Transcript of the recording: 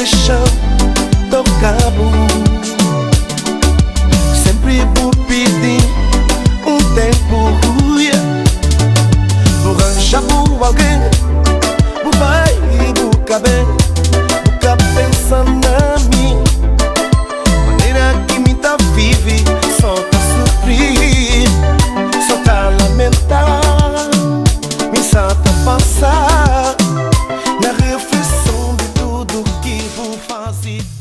deixar teu cabo. Sempre vou pedir um tempo ruim. Vou arranjar por alguém, vou vai e vou caber. Nunca pensa na mim, maneira que me tá vive. Só tá sofrer, só tá lamentar, me só tá passar na reflexão de tudo que vou fazer.